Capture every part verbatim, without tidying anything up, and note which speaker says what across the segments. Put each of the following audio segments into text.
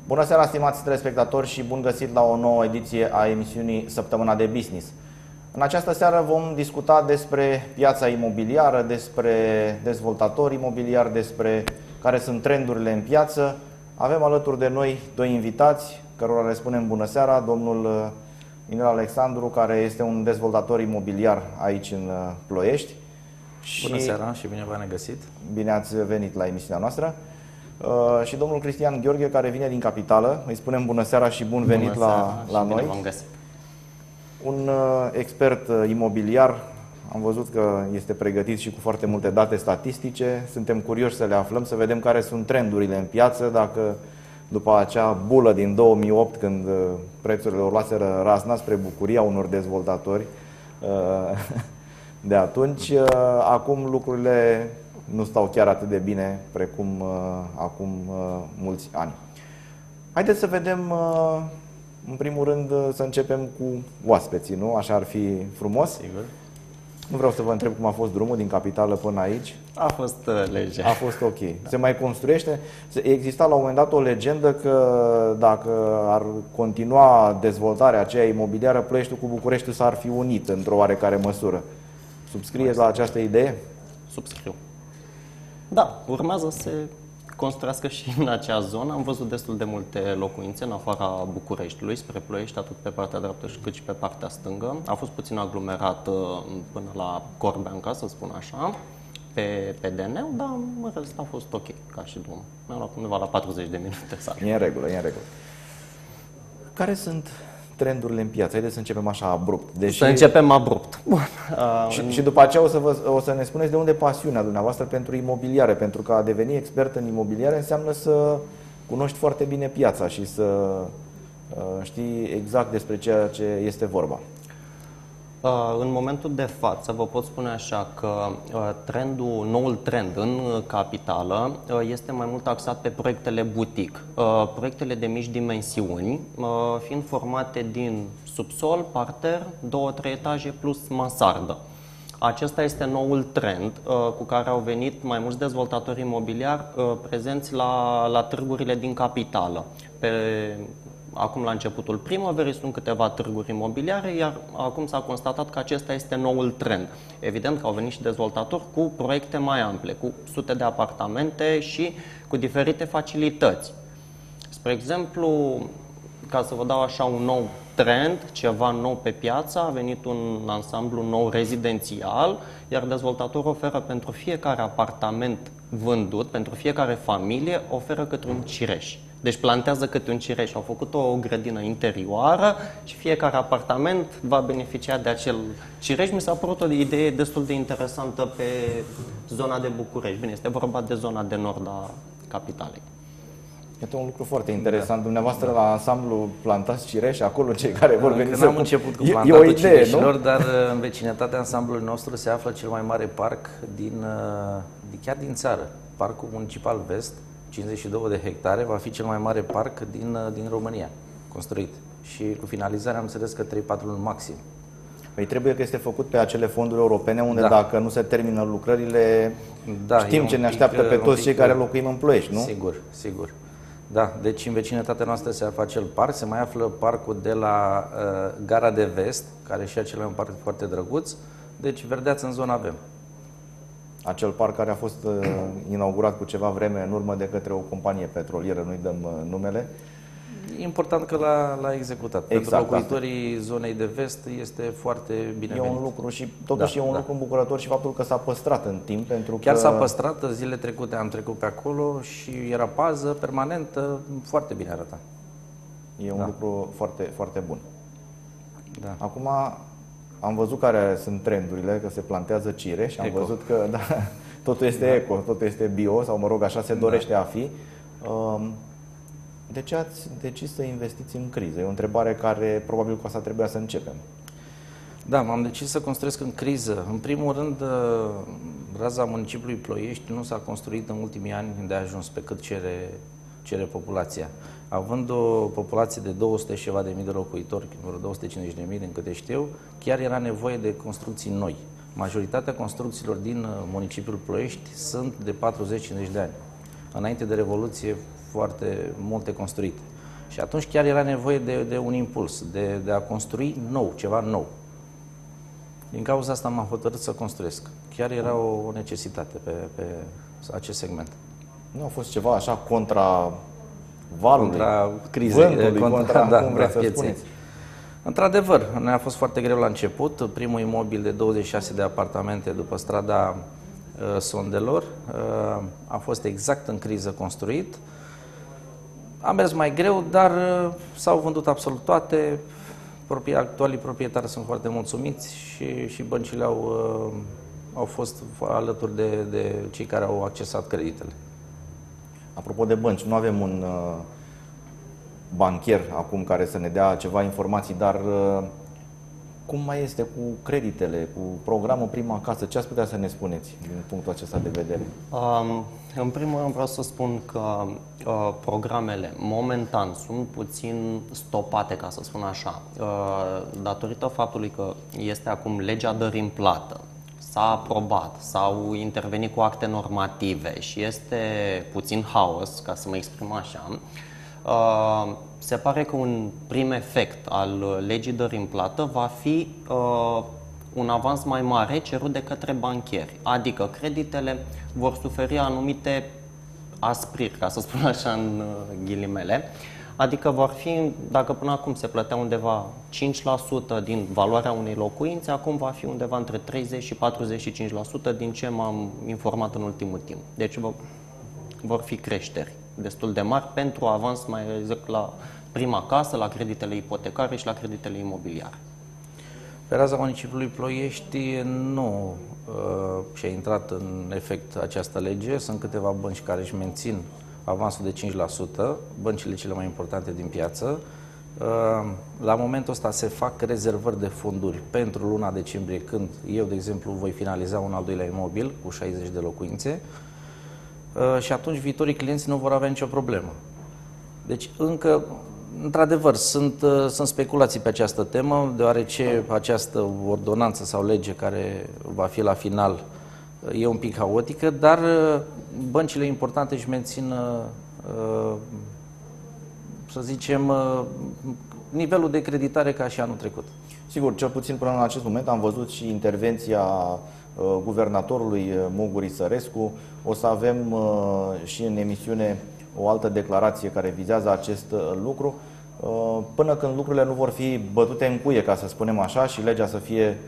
Speaker 1: Bună seara, stimați telespectatori, și bun găsit la o nouă ediție a emisiunii Săptămâna de Business. În această seară vom discuta despre piața imobiliară, despre dezvoltatori imobiliari, despre care sunt trendurile în piață. Avem alături de noi doi invitați, cărora le spunem bună seara, domnul Inel Alexandru, care este un dezvoltator imobiliar aici în Ploiești.
Speaker 2: Bună seara și bine v-am găsit.
Speaker 1: Bine ați venit la emisiunea noastră. Uh, și domnul Cristian Gheorghe, care vine din capitală. Îi spunem bună seara și bun venit bună la, la noi.
Speaker 2: V-am găsit.
Speaker 1: Un uh, expert uh, imobiliar. Am văzut că este pregătit și cu foarte multe date statistice. Suntem curioși să le aflăm, să vedem care sunt trendurile în piață, dacă după acea bulă din două mii opt, când uh, prețurile o luaseră razna spre bucuria unor dezvoltatori uh, de atunci, uh, acum lucrurile nu stau chiar atât de bine precum uh, acum uh, mulți ani. Haideți să vedem, uh, în primul rând, uh, să începem cu oaspeții, nu? Așa ar fi frumos.
Speaker 2: Sigur.
Speaker 1: Nu vreau să vă întreb cum a fost drumul din capitală până aici.
Speaker 2: A fost uh, lejer.
Speaker 1: A fost ok. Da. Se mai construiește? Exista la un moment dat o legendă că dacă ar continua dezvoltarea aceea imobiliară, Ploieștiul cu Bucureștiul s-ar fi unit într-o oarecare măsură. Subscrieți la această idee?
Speaker 2: Subscriu. Da, urmează să se construiască și în acea zonă. Am văzut destul de multe locuințe în afara Bucureștiului, spre Ploiești, atât pe partea dreaptă cât și pe partea stângă. A fost puțin aglomerat până la Corbeanca, să spun așa, pe, pe D N, dar în rest a fost ok ca și drum. Mi-am luat undeva la patruzeci de minute să ajung.
Speaker 1: E în regulă, e în regulă. Care sunt trendurile în piață? Haideți să începem așa abrupt.
Speaker 2: Deși... Să începem abrupt. Bun.
Speaker 1: Și, și după aceea o să, vă, o să ne spuneți de unde pasiunea dumneavoastră pentru imobiliare, pentru că a deveni expert în imobiliare înseamnă să cunoști foarte bine piața și să uh, știi exact despre ceea ce este vorba.
Speaker 2: În momentul de față vă pot spune așa că trendul, noul trend în capitală este mai mult axat pe proiectele boutique, proiectele de mici dimensiuni, fiind formate din subsol, parter, două, trei etaje plus mansardă. Acesta este noul trend cu care au venit mai mulți dezvoltatori imobiliari prezenți la, la târgurile din capitală. Pe Acum, la începutul primăverii, sunt câteva târguri imobiliare, iar acum s-a constatat că acesta este noul trend. Evident că au venit și dezvoltatori cu proiecte mai ample, cu sute de apartamente și cu diferite facilități. Spre exemplu, ca să vă dau așa un nou trend, ceva nou pe piață, a venit un ansamblu nou rezidențial, iar dezvoltatorul oferă pentru fiecare apartament vândut, pentru fiecare familie, oferă câte un cireș. Deci plantează câte un cireș. Au făcut o grădină interioară și fiecare apartament va beneficia de acel cireș. Mi s-a părut o idee destul de interesantă pe zona de București. Bine, este vorba de zona de nord a capitalei.
Speaker 1: Este un lucru foarte interesant. Da. Dumneavoastră la ansamblu plantați cireși, acolo cei care vor veni să...
Speaker 3: N-am început cu plantatul cireșilor, dar în vecinătatea ansamblului nostru se află cel mai mare parc din, chiar din țară. Parcul Municipal Vest, cincizeci și două de hectare, va fi cel mai mare parc din, din România, construit. Și cu finalizarea am înțeles că trei patru luni maxim.
Speaker 1: Păi trebuie că este făcut pe acele fonduri europene, unde da. Dacă nu se termină lucrările, da, știm ce ne așteaptă pic, pe toți cei care locuim în Ploiești, nu?
Speaker 3: Sigur, sigur. Da, deci în vecinătatea noastră se află acel parc, se mai află parcul de la uh, Gara de Vest, care și acela e un parc foarte drăguț, deci verdeață în zonă avem.
Speaker 1: Acel parc care a fost uh, inaugurat cu ceva vreme în urmă de către o companie petrolieră, nu-i dăm uh, numele.
Speaker 3: E important că l-a executat. Exact, pentru locuitorii asta. Zonei de vest este foarte binevenit.
Speaker 1: E un lucru și totuși da, e un da. lucru îmbucurător și faptul că s-a păstrat în timp. Pentru
Speaker 3: Chiar
Speaker 1: că...
Speaker 3: s-a păstrat, zilele trecute am trecut pe acolo și era pază permanentă, foarte bine arăta.
Speaker 1: E un
Speaker 3: da.
Speaker 1: lucru foarte, foarte bun.
Speaker 3: Da.
Speaker 1: Acum am văzut care sunt trendurile, că se plantează cireș și am eco. văzut că da, totul este da. eco, totul este bio, sau mă rog, așa se dorește da. a fi. Um, De ce ați decis să investiți în criză? E o întrebare care probabil cu asta trebuia să începem.
Speaker 3: Da, m-am decis să construiesc în criză. În primul rând, raza municipiului Ploiești nu s-a construit în ultimii ani de ajuns pe cât cere, cere populația. Având o populație de două sute și ceva de mii de locuitori, vreo două sute cincizeci de mii din câte știu, chiar era nevoie de construcții noi. Majoritatea construcțiilor din municipiul Ploiești sunt de patruzeci cincizeci de ani. Înainte de Revoluție, foarte multe construite. Și atunci chiar era nevoie de, de un impuls, de, de a construi nou, ceva nou. Din cauza asta m-am hotărât să construiesc. Chiar era o necesitate pe, pe acest segment.
Speaker 1: Nu a fost ceva așa contra valului,
Speaker 3: contra crizei,
Speaker 1: vântului, contra, contra da, cum vreți da, să spuneți.
Speaker 3: Într-adevăr, ne-a fost foarte greu la început. Primul imobil de douăzeci și șase de apartamente după strada uh, Sondelor uh, a fost exact în criză construit. A mers mai greu, dar uh, s-au vândut absolut toate. Actualii proprietari sunt foarte mulțumiți și, și băncile au, uh, au fost alături de, de cei care au accesat creditele.
Speaker 1: Apropo de bănci, nu avem un uh, bancher acum care să ne dea ceva informații, dar uh, cum mai este cu creditele, cu programul Prima Casă? Ce ați putea să ne spuneți din punctul acesta de vedere?
Speaker 2: Um, în primul rând vreau să spun că uh, programele momentan sunt puțin stopate, ca să spun așa, uh, datorită faptului că este acum legea dării în plată. S-a aprobat, s-au intervenit cu acte normative și este puțin haos, ca să mă exprim așa. Uh, se pare că un prim efect al legii dării în plată va fi uh, un avans mai mare cerut de către banchieri, adică creditele vor suferi anumite aspriri, ca să spun așa în ghilimele, adică vor fi, dacă până acum se plătea undeva cinci la sută din valoarea unei locuințe, acum va fi undeva între treizeci și patruzeci și cinci la sută din ce m-am informat în ultimul timp. Deci vor fi creșteri destul de mari pentru avans mai exact la Prima Casă, la creditele ipotecare și la creditele imobiliare.
Speaker 3: Pe raza municipiului Ploiești nu uh, și-a intrat în efect această lege. Sunt câteva bănci care își mențin avansul de cinci la sută, băncile cele mai importante din piață. Uh, la momentul ăsta se fac rezervări de fonduri pentru luna decembrie, când eu, de exemplu, voi finaliza un al doilea imobil cu șaizeci de locuințe. Uh, și atunci viitorii clienți nu vor avea nicio problemă. Deci încă, într-adevăr, sunt, uh, sunt speculații pe această temă, deoarece această ordonanță sau lege care va fi la final uh, e un pic haotică, dar uh, băncile importante își mențin, uh, să zicem, uh, nivelul de creditare ca și anul trecut.
Speaker 1: Sigur, cel puțin până în acest moment am văzut și intervenția guvernatorului Mugur Sărescu. O să avem și în emisiune o altă declarație care vizează acest lucru. Până când lucrurile nu vor fi bătute în cuie, ca să spunem așa, și legea să fie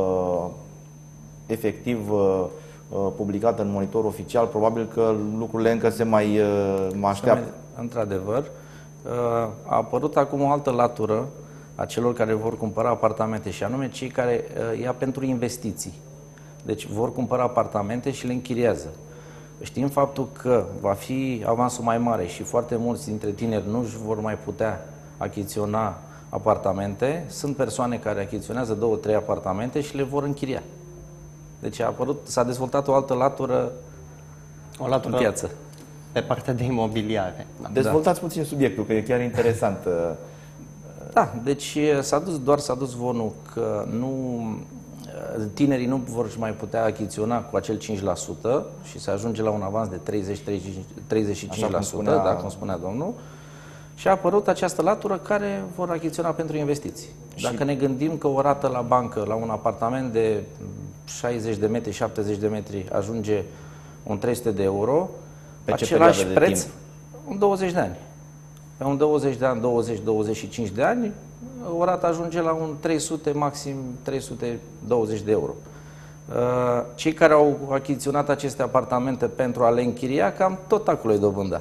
Speaker 1: efectiv publicată în monitor oficial, probabil că lucrurile încă se mai, mai așteaptă.
Speaker 3: Într-adevăr, a apărut acum o altă latură a celor care vor cumpăra apartamente, și anume cei care ia pentru investiții. Deci vor cumpăra apartamente și le închiriază. Știm faptul că va fi avansul mai mare și foarte mulți dintre tineri nu își vor mai putea achiziționa apartamente. Sunt persoane care achiziționează două, trei apartamente și le vor închiria. Deci a apărut, s-a dezvoltat o altă latură,
Speaker 2: o latură
Speaker 3: în piață.
Speaker 2: Pe partea de imobiliare.
Speaker 1: Da. Dezvoltați puțin subiectul, că e chiar interesant.
Speaker 3: Da, deci s-a dus, doar s-a dus zvonul că nu... tinerii nu vor mai putea achiziționa cu acel cinci la sută și se ajunge la un avans de treizeci la treizeci și cinci la sută, cum spunea, da, cum spunea domnul. Și a apărut această latură care vor achiziționa pentru investiții. Și dacă ne gândim că o rată la bancă, la un apartament de șaizeci de metri, șaptezeci de metri, ajunge un trei sute de euro, pe același preț în douăzeci de ani. Pe un douăzeci de ani, douăzeci douăzeci și cinci de ani, o rată ajunge la un trei sute, maxim trei sute douăzeci de euro. Cei care au achiziționat aceste apartamente pentru a le închiria, cam tot acolo e dobânda.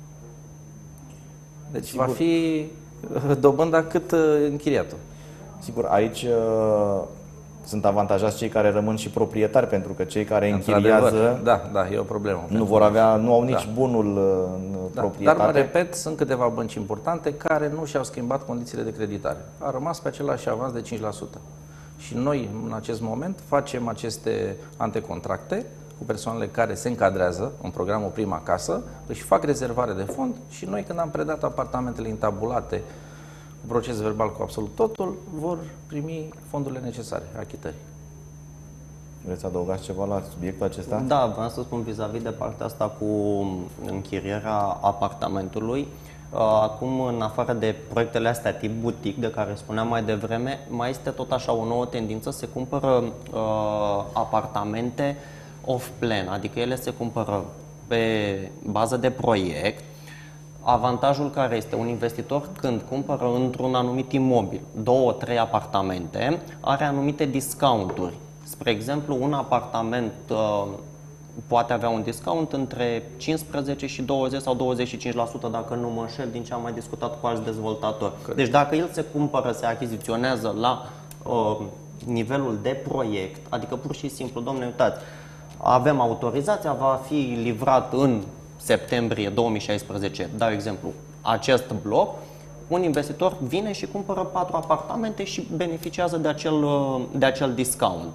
Speaker 3: Deci sigur, va fi dobânda cât închiriatul.
Speaker 1: Sigur, aici uh, sunt avantajați cei care rămân și proprietari, pentru că cei care închiriază,
Speaker 3: da, da, e o problemă.
Speaker 1: Nu vor avea, nu au nici da. bunul în da, proprietate.
Speaker 3: Dar, mă repet, sunt câteva bănci importante care nu și-au schimbat condițiile de creditare. A rămas pe același avans de cinci la sută. Și noi, în acest moment, facem aceste antecontracte cu persoanele care se încadrează în programul Prima Casă, își fac rezervare de fond și noi, când am predat apartamentele intabulate, cu proces verbal cu absolut totul, vor primi fondurile necesare, achitării.
Speaker 1: Vreți să adăugați ceva la subiectul acesta?
Speaker 2: Da, vreau să spun vis-a-vis de partea asta cu închirierea apartamentului. Acum, în afară de proiectele astea tip butic, de care spuneam mai devreme, mai este tot așa o nouă tendință, se cumpără uh, apartamente off-plan, adică ele se cumpără pe bază de proiect. Avantajul care este, un investitor când cumpără într-un anumit imobil două, trei apartamente, are anumite discounturi. Spre exemplu, un apartament uh, poate avea un discount între cincisprezece și douăzeci sau douăzeci și cinci la sută, dacă nu mă înșel, din ce am mai discutat cu alți dezvoltatori. Deci dacă el se cumpără, se achiziționează la uh, nivelul de proiect, adică pur și simplu, domnule, uitați, avem autorizația, va fi livrat în septembrie două mii șaisprezece, dau exemplu, acest bloc, un investitor vine și cumpără patru apartamente și beneficiază de acel, de acel discount.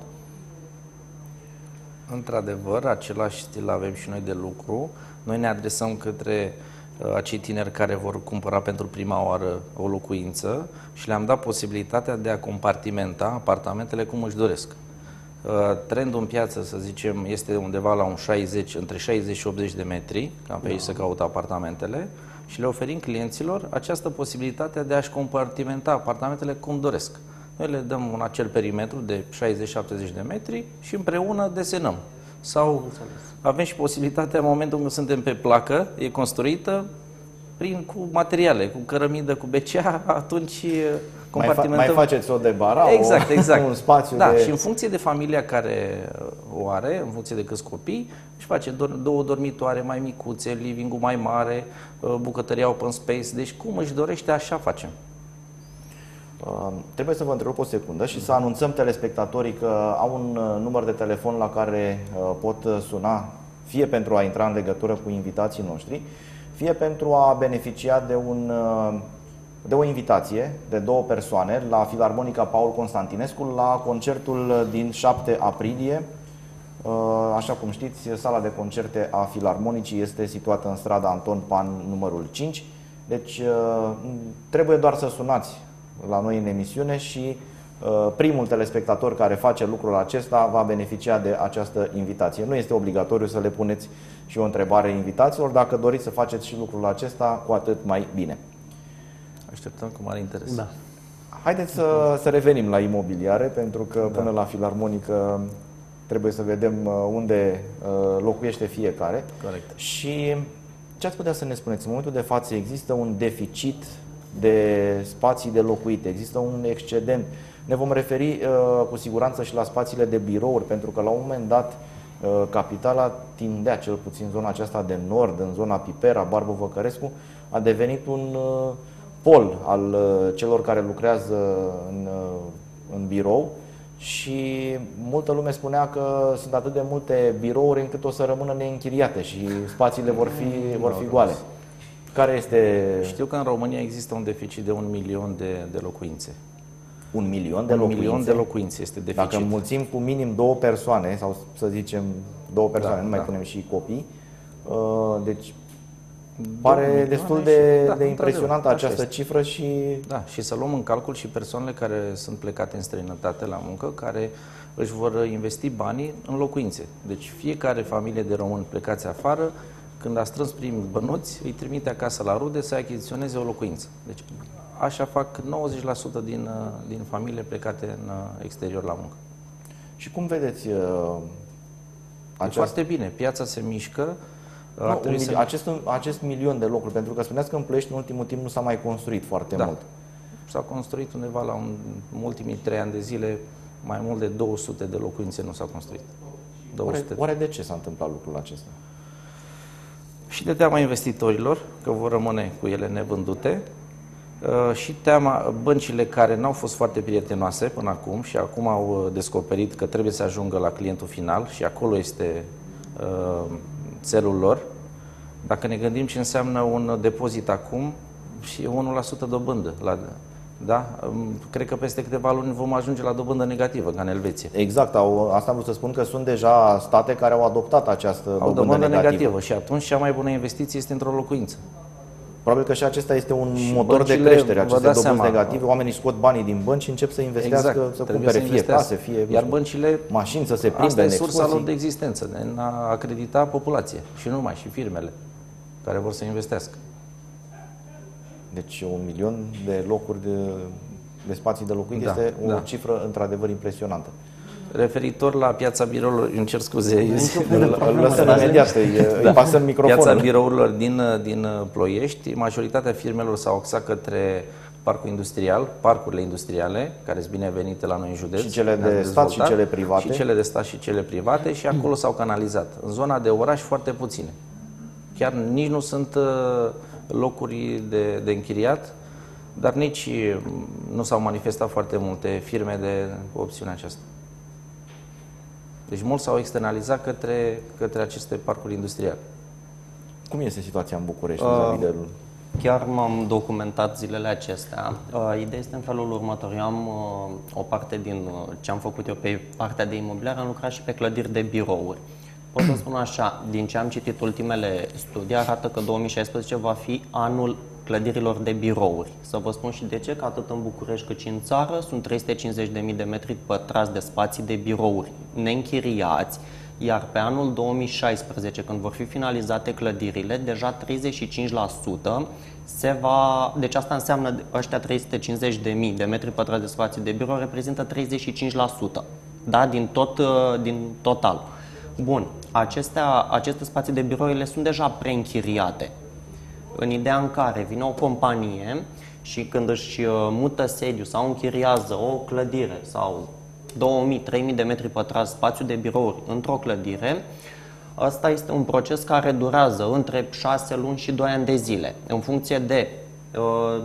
Speaker 3: Într-adevăr, același stil avem și noi de lucru. Noi ne adresăm către uh, acei tineri care vor cumpăra pentru prima oară o locuință și le-am dat posibilitatea de a compartimenta apartamentele cum își doresc. Uh, trendul în piață, să zicem, este undeva la un șaizeci, între șaizeci și optzeci de metri, cam pe aici se caută apartamentele, și le oferim clienților această posibilitate de a-și compartimenta apartamentele cum doresc. Noi le dăm un acel perimetru de șaizeci șaptezeci de metri și împreună desenăm. Sau avem și posibilitatea, în momentul când suntem pe placă, e construită, prin cu materiale, cu cărămidă, cu B C A, atunci compartimentăm.
Speaker 1: Mai, fa mai faceți o de bara,
Speaker 3: exact, exact.
Speaker 1: un spațiu
Speaker 3: da,
Speaker 1: de...
Speaker 3: și în funcție de familia care o are, în funcție de câți copii, își face două dormitoare mai micuțe, living-ul mai mare, bucătăria open space, deci cum își dorește, așa facem.
Speaker 1: Uh, trebuie să vă întrerup o secundă și să anunțăm telespectatorii că au un uh, număr de telefon la care uh, pot suna, fie pentru a intra în legătură cu invitații noștri, fie pentru a beneficia de, un, uh, de o invitație de două persoane la Filarmonica Paul Constantinescu la concertul din șapte aprilie. Uh, așa cum știți, sala de concerte a Filarmonicii este situată în strada Anton Pan numărul cinci, deci uh, trebuie doar să sunați la noi în emisiune și uh, primul telespectator care face lucrul acesta va beneficia de această invitație. Nu este obligatoriu să le puneți și o întrebare invitaților. Dacă doriți să faceți și lucrul acesta, cu atât mai bine.
Speaker 3: Așteptăm cu mare interes.
Speaker 2: Da.
Speaker 1: Haideți să, să revenim la imobiliare, pentru că da. Până la Filarmonică trebuie să vedem unde uh, locuiește fiecare.
Speaker 3: Corect. Și
Speaker 1: ce ați putea să ne spuneți? În momentul de față există un deficit de spații de locuite, există un excedent. Ne vom referi uh, cu siguranță și la spațiile de birouri, pentru că la un moment dat uh, capitala tindea, cel puțin zona aceasta de nord, în zona Pipera, Barbu-Văcărescu, a devenit un uh, pol al uh, celor care lucrează în, uh, în birou și multă lume spunea că sunt atât de multe birouri încât o să rămână neînchiriate și spațiile vor fi, vor fi goale. Care este...
Speaker 3: Știu că în România există un deficit de un milion de, de locuințe.
Speaker 1: Un milion de
Speaker 3: un
Speaker 1: locuințe?
Speaker 3: milion de locuințe este deficit.
Speaker 1: Dacă înmulțim cu minim două persoane, sau să zicem două persoane,
Speaker 3: da,
Speaker 1: nu mai
Speaker 3: da.
Speaker 1: punem și copii, deci pare destul de,
Speaker 3: da,
Speaker 1: de impresionantă această
Speaker 3: este.
Speaker 1: cifră și...
Speaker 3: Da, și să luăm în calcul și persoanele care sunt plecate în străinătate la muncă, care își vor investi banii în locuințe. Deci fiecare familie de români plecați afară, când a strâns primii bănuți, îi trimite acasă la rude să achiziționeze o locuință. Deci așa fac nouăzeci la sută din, din familiile plecate în exterior la muncă.
Speaker 1: Și cum vedeți uh,
Speaker 3: aceast... Foarte bine, piața se mișcă.
Speaker 1: Nu, un să... acest, acest milion de locuri, pentru că spuneați că în Ploiești în ultimul timp nu s-a mai construit foarte
Speaker 3: da.
Speaker 1: mult.
Speaker 3: S-a construit undeva la un, în ultimii trei ani de zile, mai mult de două sute de locuințe nu s-au construit.
Speaker 1: Oare, oare de ce s-a întâmplat lucrul acesta?
Speaker 3: Și de teama investitorilor, că vor rămâne cu ele nevândute, și teama băncile care n-au fost foarte prietenoase până acum și acum au descoperit că trebuie să ajungă la clientul final și acolo este uh, țelul lor. Dacă ne gândim ce înseamnă un depozit acum și unu la sută dobândă, la, da? Cred că peste câteva luni vom ajunge la dobândă negativă, ca în Elveția.
Speaker 1: Exact, au, asta vreau să spun că sunt deja state care au adoptat această
Speaker 3: au
Speaker 1: dobândă,
Speaker 3: dobândă
Speaker 1: negativă.
Speaker 3: negativă și atunci cea mai bună investiție este într-o locuință.
Speaker 1: Probabil că și acesta este un
Speaker 3: și
Speaker 1: motor de
Speaker 3: băncile,
Speaker 1: creștere, aceste dobânzi
Speaker 3: seama,
Speaker 1: negative. Oamenii scot banii din bănci și încep să investească,
Speaker 3: exact,
Speaker 1: să cumpere fie case, fie
Speaker 3: Iar băncile,
Speaker 1: mașini, să se plimbe
Speaker 3: asta e
Speaker 1: în
Speaker 3: sursa
Speaker 1: excursii.
Speaker 3: lor de existență, de a acredita populația și nu numai, și firmele care vor să investească.
Speaker 1: Deci un milion de locuri de, de spații de locuit
Speaker 3: Da,
Speaker 1: este o
Speaker 3: da.
Speaker 1: cifră într-adevăr impresionantă.
Speaker 3: Referitor la piața birourilor, îmi cer scuze,
Speaker 1: Îl îl lăsăm imediat, îi, îi pasăm microfonul.
Speaker 3: piața birourilor din, din Ploiești, majoritatea firmelor s-au axat către parcul industrial, parcurile industriale, care sunt binevenite la noi în județ.
Speaker 1: Și cele de
Speaker 3: ne-am
Speaker 1: stat și
Speaker 3: dezvoltat,
Speaker 1: cele private.
Speaker 3: Și cele de stat și cele private și acolo s-au canalizat. În zona de oraș foarte puține. Chiar nici nu sunt uh, locuri de, de închiriat, dar nici nu s-au manifestat foarte multe firme de opțiunea aceasta. Deci mulți s-au externalizat către, către aceste parcuri industriale.
Speaker 1: Cum este situația în București?
Speaker 2: Uh,
Speaker 1: vis-a-vis de...
Speaker 2: Chiar m-am documentat zilele acestea. Uh, ideea este în felul următor. Eu am uh, o parte din uh, ce am făcut eu pe partea de imobiliar, am lucrat și pe clădiri de birouri. Pot să spun așa, din ce am citit ultimele studii, arată că două mii șaisprezece va fi anul clădirilor de birouri. Să vă spun și de ce, că atât în București cât și în țară sunt trei sute cincizeci de mii de metri pătrați de spații de birouri neînchiriați, iar pe anul două mii șaisprezece, când vor fi finalizate clădirile, deja treizeci și cinci la sută se va... Deci asta înseamnă, ăștia trei sute cincizeci de mii de metri pătrați de spații de birou reprezintă treizeci și cinci la sută, da? din, tot, din total. Bun, acestea, aceste spații de biroile sunt deja preînchiriate. În ideea în care vine o companie și când își mută sediu sau închiriază o clădire sau două mii trei mii de metri pătrați spațiu de birouri într-o clădire, ăsta este un proces care durează între șase luni și doi ani de zile, în funcție de uh,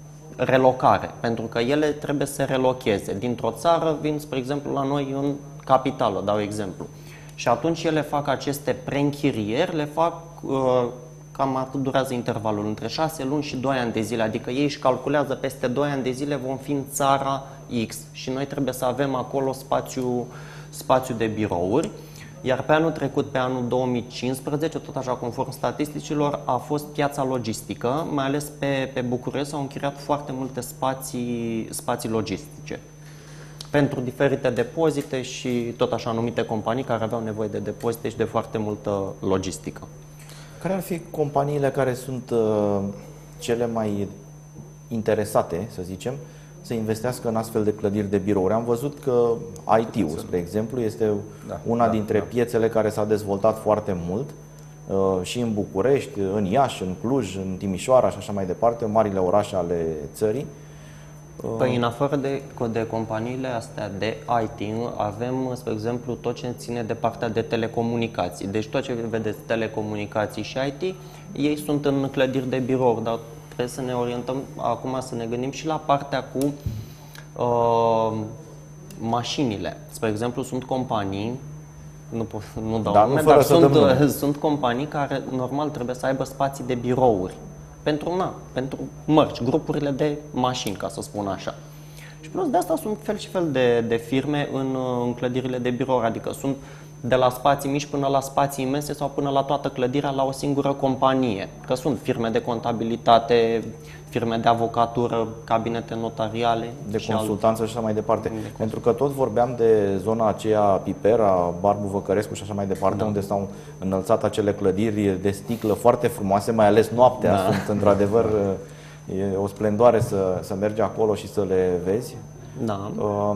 Speaker 2: relocare, pentru că ele trebuie să se relocheze. Dintr-o țară vin, spre exemplu, la noi în capitală, dau exemplu. Și atunci ele fac aceste preînchirieri, le fac, uh, cam atât durează intervalul, între șase luni și doi ani de zile, adică ei își calculează peste doi ani de zile vom fi în țara X și noi trebuie să avem acolo spațiu, spațiu de birouri. Iar pe anul trecut, pe anul două mii cincisprezece, tot așa conform statisticilor, a fost piața logistică, mai ales pe, pe București s-au închiriat foarte multe spații, spații logistice pentru diferite depozite și tot așa numite companii care aveau nevoie de depozite și de foarte multă logistică.
Speaker 1: Care ar fi companiile care sunt uh, cele mai interesate, să zicem, să investească în astfel de clădiri de birouri? Am văzut că I T-ul, spre exemplu, este
Speaker 3: da,
Speaker 1: una
Speaker 3: da,
Speaker 1: dintre
Speaker 3: da. piețele
Speaker 1: care s-a dezvoltat foarte mult uh, și în București, în Iași, în Cluj, în Timișoara și așa mai departe, marile orașe ale țării.
Speaker 2: Păi, în afară de, de companiile astea de I T, avem, spre exemplu, tot ce ține de partea de telecomunicații. Deci tot ce vedeți, telecomunicații și I T, ei sunt în clădiri de birouri, dar trebuie să ne orientăm acum, să ne gândim și la partea cu uh, mașinile. Spre exemplu, sunt companii, nu, pot, nu dau
Speaker 1: da,
Speaker 2: nume,
Speaker 1: nu
Speaker 2: dar sunt,
Speaker 1: nume.
Speaker 2: sunt companii care normal trebuie să aibă spații de birouri. Pentru, na, pentru mărci, grupurile de mașini, ca să spun așa. Și plus de asta sunt fel și fel de, de firme în, în clădirile de birouri, adică sunt de la spații mici până la spații imense sau până la toată clădirea la o singură companie. Că sunt firme de contabilitate, firme de avocatură, cabinete notariale.
Speaker 1: De
Speaker 2: și
Speaker 1: consultanță și așa mai departe.
Speaker 2: De
Speaker 1: Pentru că tot vorbeam de zona aceea Pipera, Barbu Văcărescu și așa mai departe, da. unde s-au înălțat acele clădiri de sticlă foarte frumoase, mai ales noaptea. Da. Sunt într-adevăr, e o splendoare să, să mergi acolo și să le vezi.
Speaker 2: Da.
Speaker 1: Uh,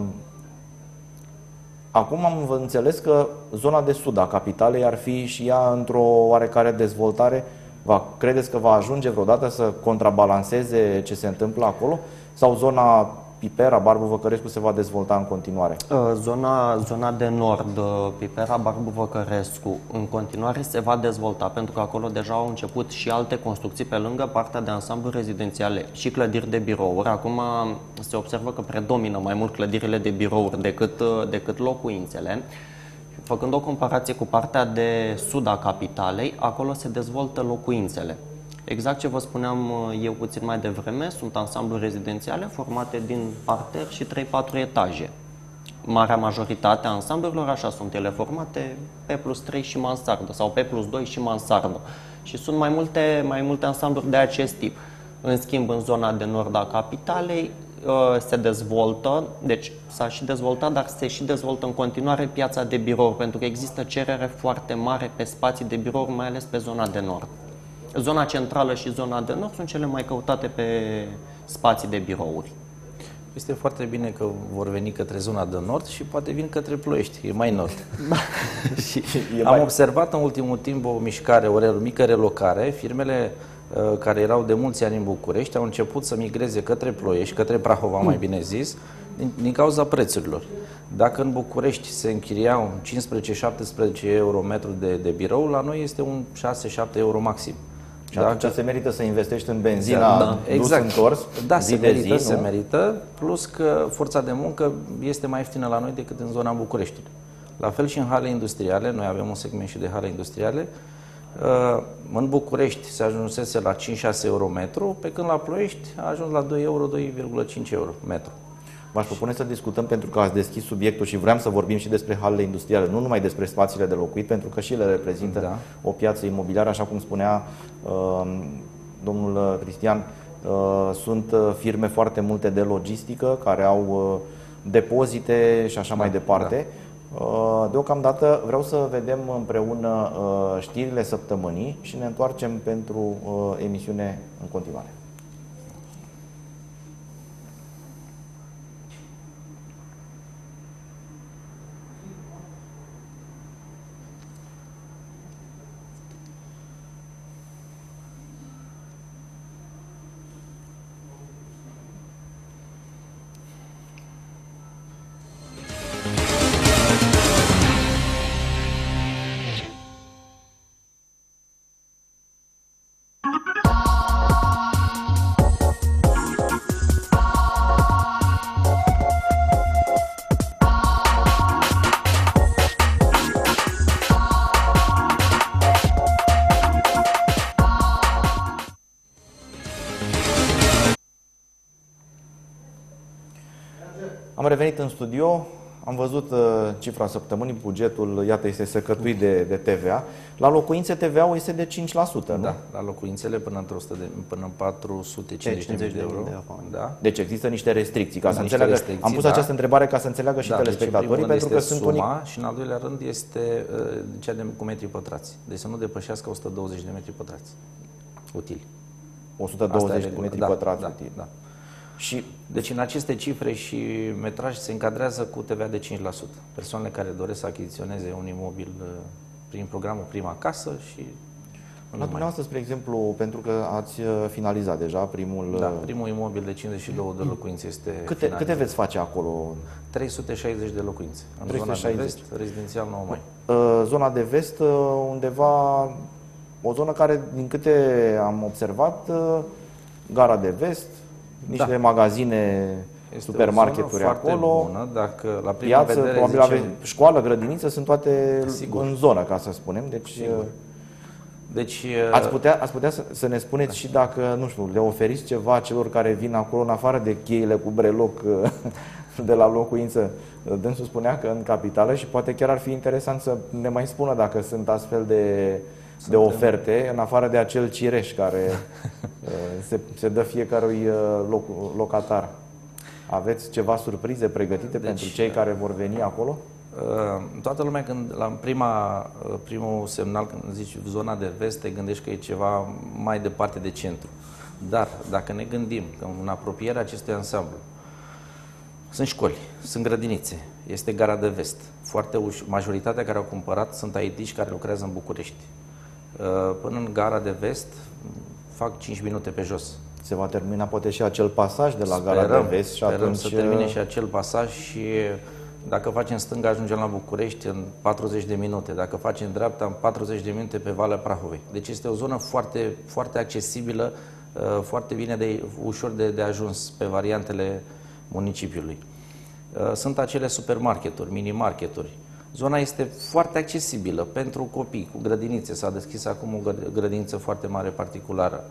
Speaker 1: Acum am înțeles că zona de sud a capitalei ar fi și ea într-o oarecare dezvoltare. Va, credeți că va ajunge vreodată să contrabalanceze ce se întâmplă acolo? Sau zona Pipera, Barbu Văcărescu se va dezvolta în continuare?
Speaker 2: Zona, zona de nord, Pipera, Barbu Văcărescu, în continuare se va dezvolta, pentru că acolo deja au început și alte construcții pe lângă partea de ansamblu rezidențiale și clădiri de birouri. Acum se observă că predomină mai mult clădirile de birouri decât, decât locuințele. Făcând o comparație cu partea de sud a capitalei, acolo se dezvoltă locuințele. Exact ce vă spuneam eu puțin mai devreme, sunt ansambluri rezidențiale formate din parter și trei patru etaje. Marea majoritate a ansamblurilor așa sunt ele formate, P plus trei și mansardă sau P plus doi și mansardă. Și sunt mai multe, mai multe ansambluri de acest tip. În schimb, în zona de nord a capitalei se dezvoltă, deci s-a și dezvoltat, dar se și dezvoltă în continuare piața de birouri, pentru că există cerere foarte mare pe spații de birouri, mai ales pe zona de nord. zona centrală și zona de nord sunt cele mai căutate pe spații de birouri.
Speaker 3: Este foarte bine că vor veni către zona de nord și poate vin către Ploiești, e mai nord. Și
Speaker 1: e
Speaker 3: am
Speaker 1: mai...
Speaker 3: observat în ultimul timp o mișcare, o mică relocare. Firmele uh, care erau de mulți ani în București au început să migreze către Ploiești, către Prahova, mai bine zis, din, din cauza prețurilor. Dacă în București se închiriau cincisprezece șaptesprezece euro metru de, de birou, la noi este un șase șapte euro maxim.
Speaker 1: Și atunci
Speaker 3: Dacă...
Speaker 1: se merită să investești în benzina
Speaker 3: da,
Speaker 1: dus
Speaker 3: exact.
Speaker 1: întors,
Speaker 3: Da,
Speaker 1: zi
Speaker 3: se
Speaker 1: de
Speaker 3: merită,
Speaker 1: zi,
Speaker 3: se
Speaker 1: nu?
Speaker 3: merită, plus că forța de muncă este mai ieftină la noi decât în zona Bucureștiului. La fel și în hale industriale, noi avem un segment și de hale industriale. În București se ajunsese la cinci șase euro metru, pe când la Ploiești a ajuns la doi euro, doi virgulă cinci euro metru.
Speaker 1: V-aș propune să discutăm, pentru că ați deschis subiectul și vreau să vorbim și despre halele industriale, nu numai despre spațiile de locuit, pentru că și ele reprezintă
Speaker 3: da.
Speaker 1: o piață imobiliară, așa cum spunea uh, domnul Cristian, uh, sunt firme foarte multe de logistică care au uh, depozite și așa da, mai departe. Da. Uh, deocamdată vreau să vedem împreună uh, știrile săptămânii și ne întoarcem pentru uh, emisiune în continuare. Am revenit în studio, am văzut uh, cifra săptămânii, bugetul, iată, este secătuit de, de T V A. La locuințe T V A-ul este de cinci la sută, nu?
Speaker 3: Da, la locuințele până în, o sută de, până în patru sute cincizeci de mii de euro. De da.
Speaker 1: Deci există niște restricții. Ca
Speaker 3: da,
Speaker 1: să înțeleagă, restricții, am pus da. această întrebare ca să înțeleagă și da, telespectatorii, deci, pentru că sunt
Speaker 3: suma,
Speaker 1: unii...
Speaker 3: și în al doilea rând este uh, cea de cu metri pătrați. Deci să nu depășească o sută douăzeci de metri pătrați utili.
Speaker 1: o sută douăzeci de metri
Speaker 3: da,
Speaker 1: pătrați
Speaker 3: da,
Speaker 1: utili.
Speaker 3: Da. Și, deci în aceste cifre și metraj se încadrează cu T V A de cinci la sută. Persoanele care doresc să achiziționeze un imobil prin programul Prima Casă și...
Speaker 1: La dumneavoastră, spre exemplu, pentru că ați finalizat deja primul...
Speaker 3: Da, primul imobil de cincizeci și două de locuințe este
Speaker 1: Câte, câte veți face acolo?
Speaker 3: trei sute șaizeci de locuințe. În
Speaker 1: trei sute șaizeci.
Speaker 3: Zona de vest, rezidențial nouă Mai.
Speaker 1: Zona de vest, undeva, o zonă care, din câte am observat, Gara de Vest, niște da. magazine, este supermarketuri acolo,
Speaker 3: bună, dacă la prima
Speaker 1: piață,
Speaker 3: vedere
Speaker 1: probabil
Speaker 3: zicem...
Speaker 1: ave, școală, grădiniță, sunt toate
Speaker 3: Sigur.
Speaker 1: în zonă, ca să spunem. Deci,
Speaker 3: Sigur. Deci,
Speaker 1: ați putea, ați putea să, să ne spuneți da. și dacă, nu știu, le oferiți ceva celor care vin acolo, în afară de cheile cu breloc de la locuință. Dânsul spunea că în capitală, și poate chiar ar fi interesant să ne mai spună dacă sunt astfel de, de oferte, în afară de acel cireș care se, se dă fiecărui loc, locatar. Aveți ceva surprize pregătite deci, pentru cei care vor veni acolo?
Speaker 3: Toată lumea, când la prima, primul semnal, când zici zona de vest, te gândești că e ceva mai departe de centru. Dar dacă ne gândim că în apropierea acestui ansamblu sunt școli, sunt grădinițe, este Gara de Vest, foarte ușor, majoritatea care au cumpărat sunt I T-și care lucrează în București. Până în Gara de Vest fac cinci minute pe jos.
Speaker 1: Se va termina poate și acel pasaj de la
Speaker 3: sperăm,
Speaker 1: Gara de Vest și
Speaker 3: sperăm
Speaker 1: atunci...
Speaker 3: să termine și acel pasaj și dacă facem stânga ajungem la București în patruzeci de minute, dacă facem dreapta în patruzeci de minute pe Valea Prahovei. Deci este o zonă foarte, foarte accesibilă, foarte bine de, ușor de, de ajuns pe variantele municipiului. Sunt acele supermarketuri, mini-marketuri. Zona este foarte accesibilă pentru copii, cu grădinițe. S-a deschis acum o grădiniță foarte mare particulară.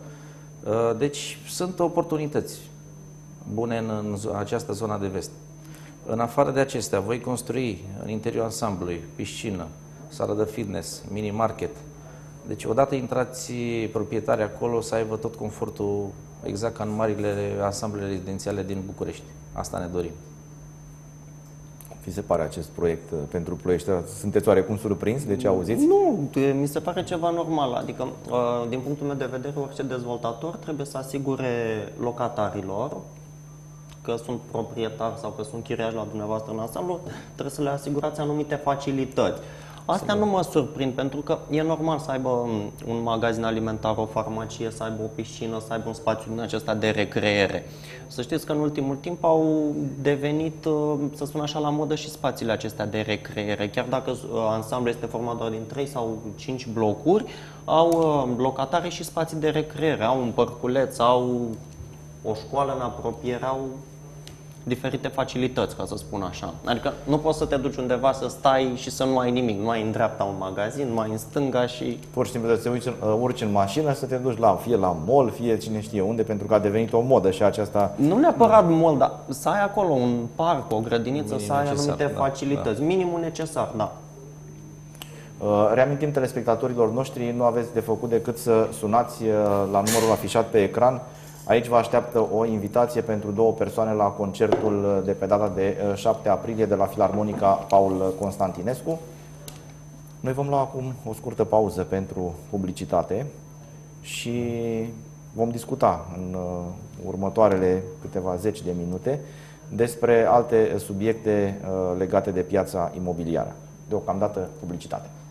Speaker 3: Deci sunt oportunități bune în, în această zonă de vest. În afară de acestea, voi construi în interiorul ansamblului piscină, sală de fitness, mini-market. Deci odată intrați proprietari acolo să aibă tot confortul exact ca în marile ansamble rezidențiale din București. Asta ne dorim.
Speaker 1: vi se pare acest proiect pentru Ploiești? Sunteți oarecum surprins de ce auziți?
Speaker 2: Nu, mi se pare ceva normal. Adică, din punctul meu de vedere, orice dezvoltator trebuie să asigure locatarilor, că sunt proprietari sau că sunt chiriași la dumneavoastră în ansamblu, trebuie să le asigurați anumite facilități. Astea nu mă surprind, pentru că e normal să aibă un magazin alimentar, o farmacie, să aibă o piscină, să aibă un spațiu din acesta de recreere. Să știți că în ultimul timp au devenit, să spun așa, la modă și spațiile acestea de recreere. Chiar dacă ansamblu este format doar din trei sau cinci blocuri, au locatare și spații de recreere, au un părculeț, au o școală în apropiere, au diferite facilități, ca să spun așa. Adică nu poți să te duci undeva să stai și să nu ai nimic. Nu ai în dreapta un magazin, nu ai în stânga și...
Speaker 1: Pur și simplu să te urci, urci în mașină, să te duci la, fie la mall, fie cine știe unde, pentru că a devenit o modă și aceasta...
Speaker 2: Nu neapărat mall, dar să ai acolo un parc, o grădiniță, minim să ai necesar, anumite da, facilități. Da. Minimul necesar, da.
Speaker 1: Reamintim telespectatorilor noștri, nu aveți de făcut decât să sunați la numărul afișat pe ecran. Aici vă așteaptă o invitație pentru două persoane la concertul de pe data de șapte aprilie de la Filarmonica Paul Constantinescu. Noi vom lua acum o scurtă pauză pentru publicitate și vom discuta în următoarele câteva zeci de minute despre alte subiecte legate de piața imobiliară. Deocamdată publicitate.